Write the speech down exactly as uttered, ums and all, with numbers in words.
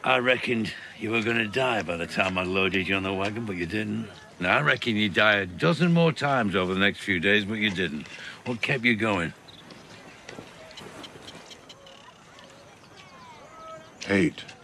I reckoned you were gonna die by the time I loaded you on the wagon, but you didn't. Now, I reckon you die a dozen more times over the next few days, but you didn't. What kept you going? Hate.